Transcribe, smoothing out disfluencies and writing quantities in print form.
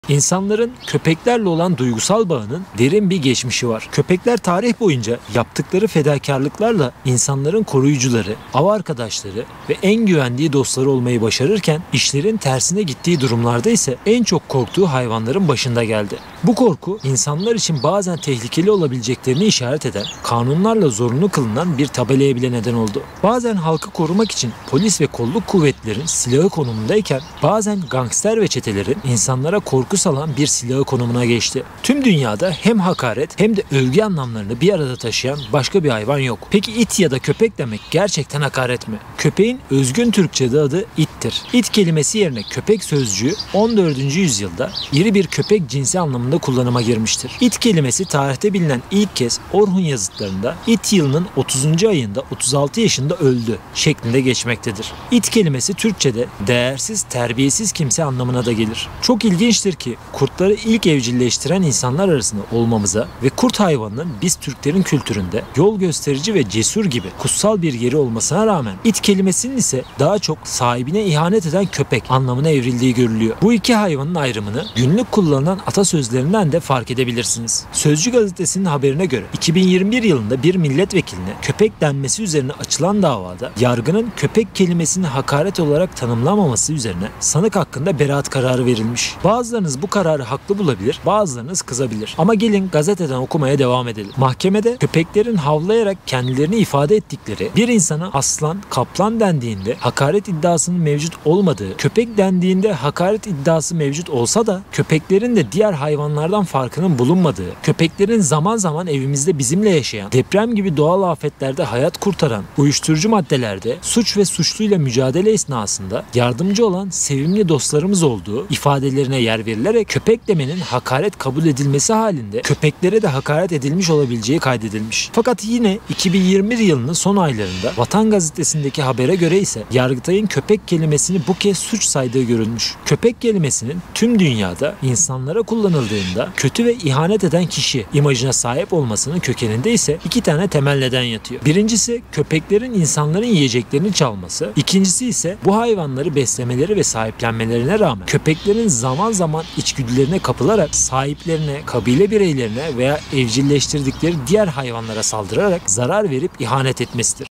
İnsanların köpeklerle olan duygusal bağının derin bir geçmişi var. Köpekler tarih boyunca yaptıkları fedakarlıklarla insanların koruyucuları, av arkadaşları ve en güvendiği dostları olmayı başarırken işlerin tersine gittiği durumlarda ise en çok korktuğu hayvanların başında geldi. Bu korku insanlar için bazen tehlikeli olabileceklerini işaret eden, kanunlarla zorunlu kılınan bir tabelaya bile neden oldu. Bazen halkı korumak için polis ve kolluk kuvvetlerin silahı konumundayken bazen gangster ve çetelerin insanlara korku salan bir silahı konumuna geçti. Tüm dünyada hem hakaret hem de övgü anlamlarını bir arada taşıyan başka bir hayvan yok. Peki it ya da köpek demek gerçekten hakaret mi? Köpeğin özgün Türkçe'de adı ittir. İt kelimesi yerine köpek sözcüğü 14. yüzyılda iri bir köpek cinsi anlamında kullanıma girmiştir. İt kelimesi tarihte bilinen ilk kez Orhun yazıtlarında it yılının 30. ayında 36 yaşında öldü şeklinde geçmektedir. İt kelimesi Türkçe'de değersiz, terbiyesiz kimse anlamına da gelir. Çok ilginçtir ki kurtları ilk evcilleştiren insanlar arasında olmamıza ve kurt hayvanının biz Türklerin kültüründe yol gösterici ve cesur gibi kutsal bir yeri olmasına rağmen it kelimesinin ise daha çok sahibine ihanet eden köpek anlamına evrildiği görülüyor. Bu iki hayvanın ayrımını günlük kullanılan atasözlerinden de fark edebilirsiniz. Sözcü gazetesinin haberine göre 2021 yılında bir milletvekiline köpek denmesi üzerine açılan davada yargının köpek kelimesini hakaret olarak tanımlamaması üzerine sanık hakkında beraat kararı verilmiş. Bazılarınız bu kararı haklı bulabilir, bazılarınız kızabilir. Ama gelin gazeteden okumaya devam edelim. Mahkemede köpeklerin havlayarak kendilerini ifade ettikleri, bir insana aslan, kaplan dendiğinde hakaret iddiasının mevcut olmadığı, köpek dendiğinde hakaret iddiası mevcut olsa da köpeklerin de diğer hayvanlardan farkının bulunmadığı, köpeklerin zaman zaman evimizde bizimle yaşayan, deprem gibi doğal afetlerde hayat kurtaran, uyuşturucu maddelerde suç ve suçluyla mücadele esnasında yardımcı olan sevimli dostlarımız olduğu ifadelerine yer verilerek köpek demenin hakaret kabul edilmesi halinde köpeklere de hakaret edilmiş olabileceği kaydedilmiş. Fakat yine 2021 yılının son aylarında Vatan Gazetesi'ndeki habere göre ise Yargıtay'ın köpek kelimesini bu kez suç saydığı görülmüş. Köpek kelimesinin tüm dünyada insanlara kullanıldığında kötü ve ihanet eden kişi imajına sahip olmasının kökeninde ise iki tane temel neden yatıyor. Birincisi köpeklerin insanların yiyeceklerini çalması. İkincisi ise bu hayvanları beslemeleri ve sahiplenmelerine rağmen köpeklerin zaman zaman içgüdülerine kapılarak sahiplerine, kabile bireylerine veya evcilleştirdikleri diğer hayvanlara saldırarak zarar verip ihanet etmesidir.